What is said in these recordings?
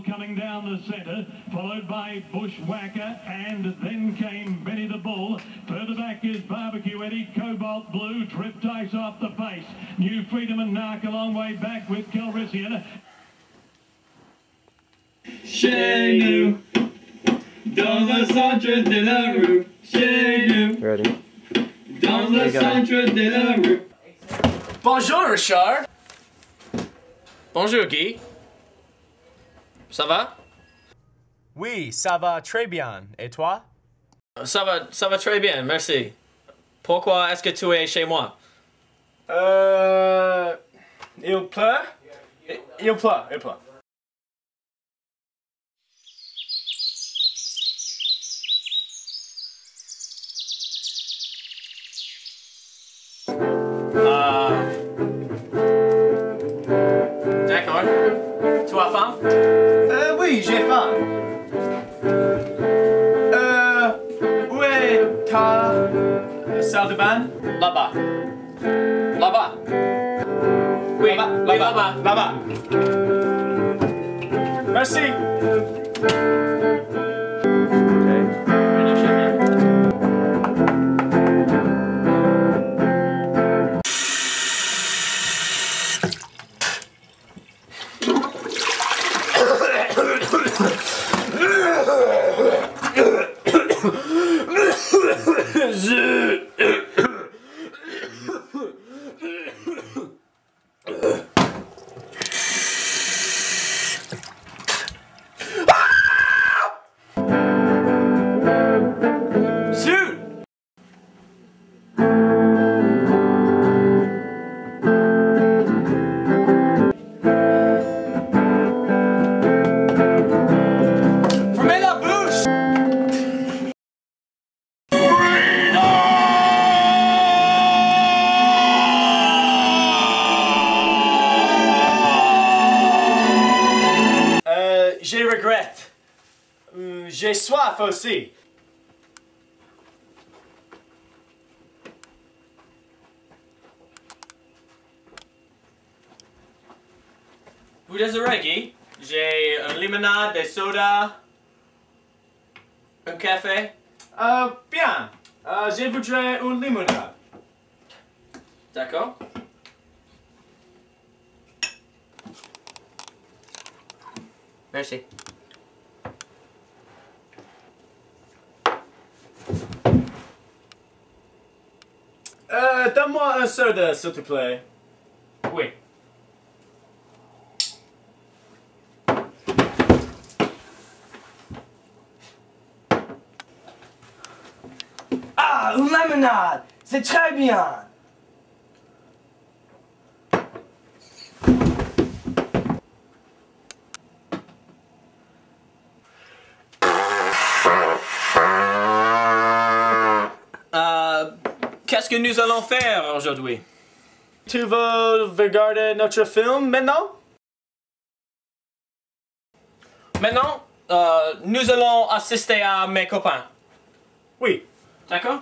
coming down the centre, followed by Bushwhacker, and then came Benny the Bull. Further back is Barbecue Eddie, Cobalt Blue, Triptice off the pace. New Freedom and Narc a long way back with Calrissian. Chez nous, dans le centre de la rue. Chez nous, Ready? dans le centre de la rue. Bonjour Richard. Bonjour Guy. Ça va? Oui, ça va très bien. Et toi? Ça va très bien, merci. Pourquoi est-ce que tu es chez moi? Il pleut? Il pleut. D'accord. Tu as faim? Oui, j'ai faim. Où est ta salle de bain? Là-bas. Là-bas. Oui, là-bas. Là-bas. Merci. Je regrette. J'ai soif aussi. Vous désirez, Guy? J'ai une limonade, des sodas, un café. Bien. Je voudrais une limonade. D'accord. Merci. Donne-moi un soda, s'il te plaît. Oui. Ah, une limonade! C'est très bien! Qu'est-ce que nous allons faire aujourd'hui? Tu veux regarder notre film maintenant? Maintenant, nous allons assister à mes copains. Oui. D'accord?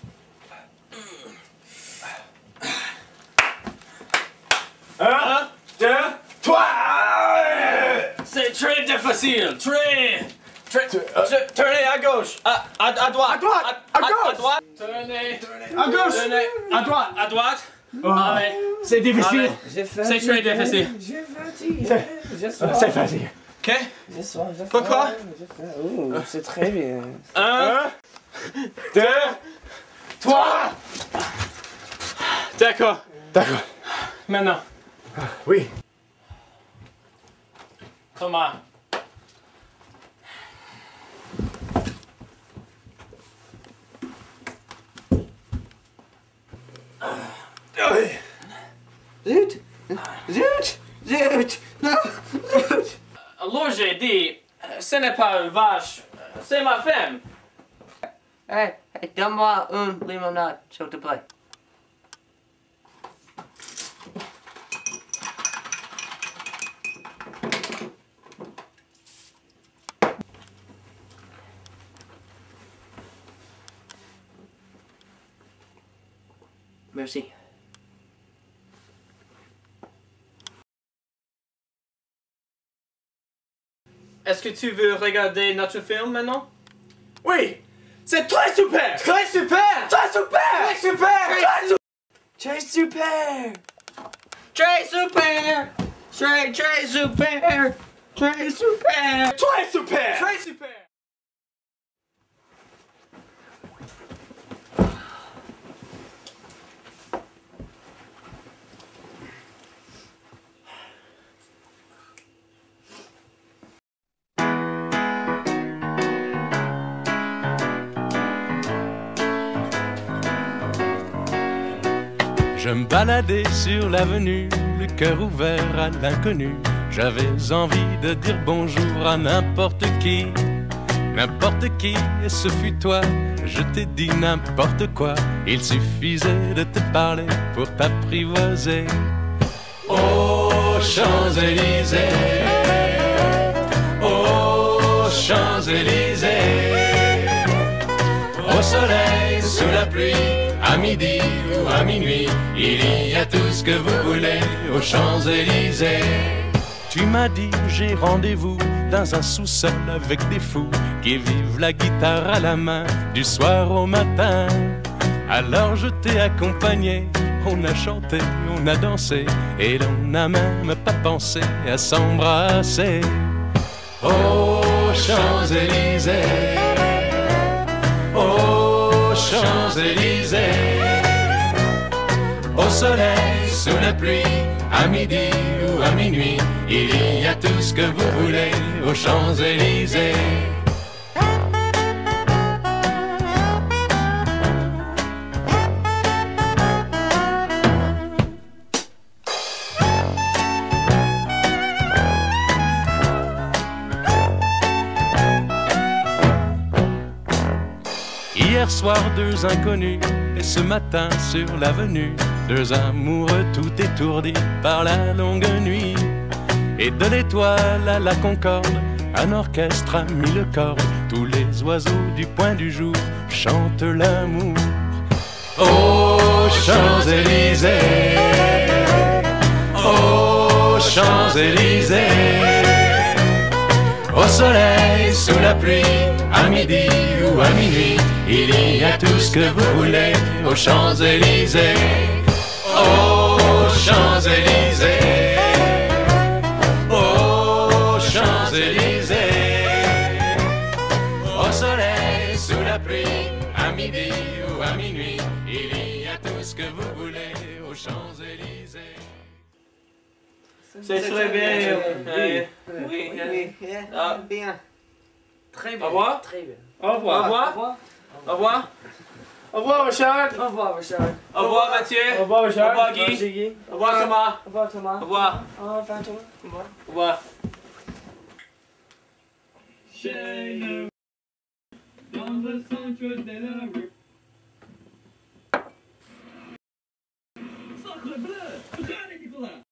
Un, deux, trois! C'est très difficile, tournez à gauche, à droite, À droite, à gauche. à droite, tournez, À gauche! tournez, À droite! à droite. Oh, Allez, c'est difficile. allez. C'est très difficile. J'ai fatigué. C'est facile. Ok? J'ai Pourquoi? C'est très bien. Un, Deux, trois! d'accord. D'accord. Maintenant, Oui. Thomas. Zut! Non! Alors j'ai dit, ce n'est pas une vache, c'est ma femme. Hey, donne-moi une limonade, s'il te plaît. Merci. est-ce que tu veux regarder notre film maintenant? Oui! C'est très super! Très super! Très super! Très super! Très super! Très super! Très super! Très super! Très super! Très super! Je me baladais sur l'avenue, le cœur ouvert à l'inconnu. J'avais envie de dire bonjour à n'importe qui, et ce fut toi. Je t'ai dit n'importe quoi, il suffisait de te parler pour t'apprivoiser. Aux Champs Ellyses, aux Champs Ellyses, au soleil, sous la pluie, à midi ou à minuit, il y a tout ce que vous voulez aux Champs Ellyses. Tu m'as dit j'ai rendez-vous dans un sous-sol avec des fous qui vivent la guitare à la main du soir au matin. Alors je t'ai accompagné, on a chanté, on a dansé et l'on n'a même pas pensé à s'embrasser. Aux Champs Ellyses, aux Champs Ellyses, au soleil, sous la pluie, à midi ou à minuit, il y a tout ce que vous voulez aux Champs Ellyses. Hier soir, deux inconnus, et ce matin sur l'avenue, deux amoureux tout étourdis par la longue nuit. Et de l'étoile à la concorde, un orchestre a mis le corps. Tous les oiseaux du point du jour chantent l'amour. Aux Champs Ellyses, aux Champs Ellyses, au soleil, sous la pluie, à midi ou à minuit, il y a tout ce que vous voulez aux Champs Ellyses. Aux Champs Ellyses, aux Champs Ellyses, au soleil, sous la pluie, à midi ou à minuit, il y a tout ce que vous voulez aux Champs Ellyses. C'est très bien. Oui. Ah. Bien. Très bien. Au revoir. Très bien. Au revoir. Au revoir. Au revoir. Au revoir, Richard! Au revoir, Richard. Au revoir, Mathieu. Au revoir, Richard! Au revoir, Guy. Au revoir, Thomas. Au revoir, Thomas. Au revoir. Au revoir, Thomas. Au revoir. Au revoir. Chez nous, dans le centre de la rue. Sacre bleu! Regardez, Nicolas!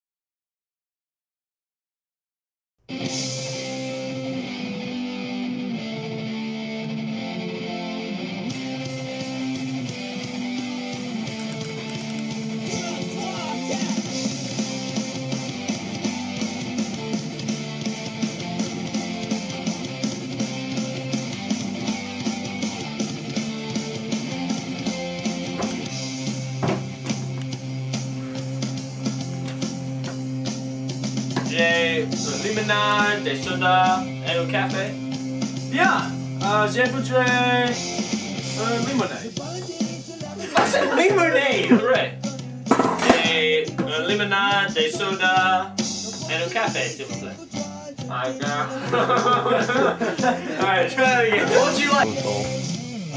J'ai une limonade, des sodas et un café. Bien! J'ai voudrais un limonade. Ah, c'est limonade! Correct. Et une limonade, des sodas et un café, s'il vous plaît. My God. Alright, try it again. What would you like?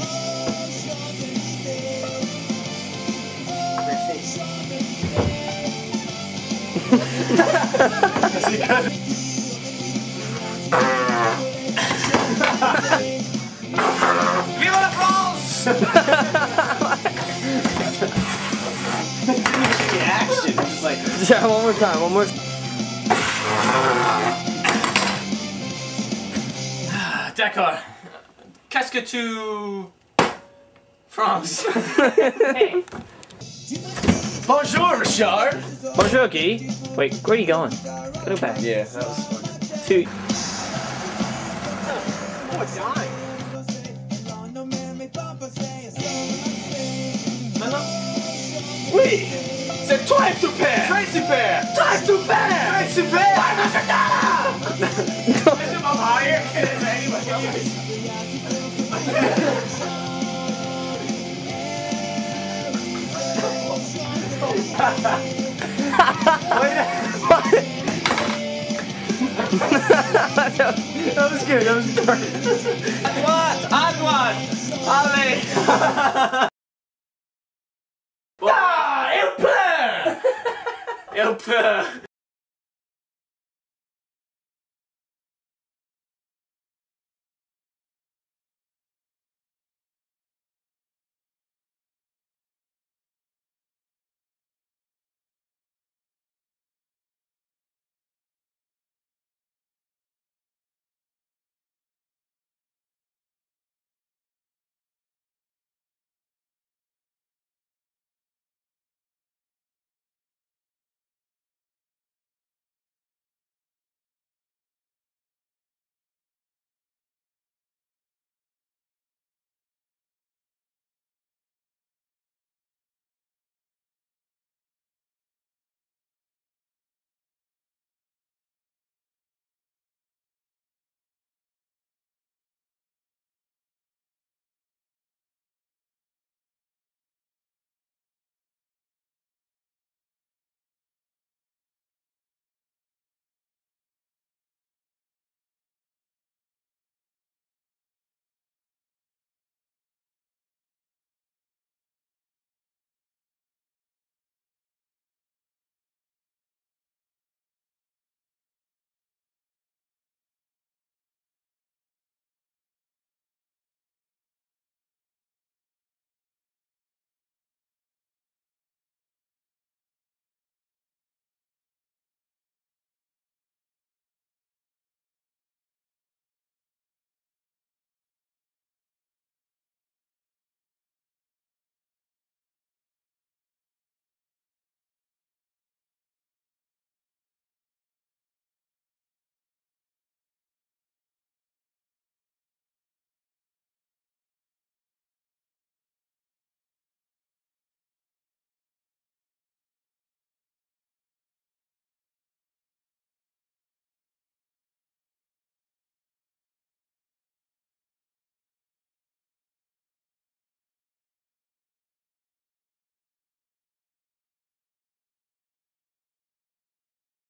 Vive la France! The action, just like. Yeah, one more time, one more. D'accord. Qu'est-ce que tu... France. Hey. Bonjour, Richard! Bonjour, Guy. Wait, where are you going? Go back. Yeah, that was fun. Two. dying. Maintenant? Oui! C'est toi le super! Toi le super! Toi le super! Toi le super! Toi le super! Lift him up higher! That was good, that was perfect. À droite! Allez! Ah! Il pleut! Il pleut!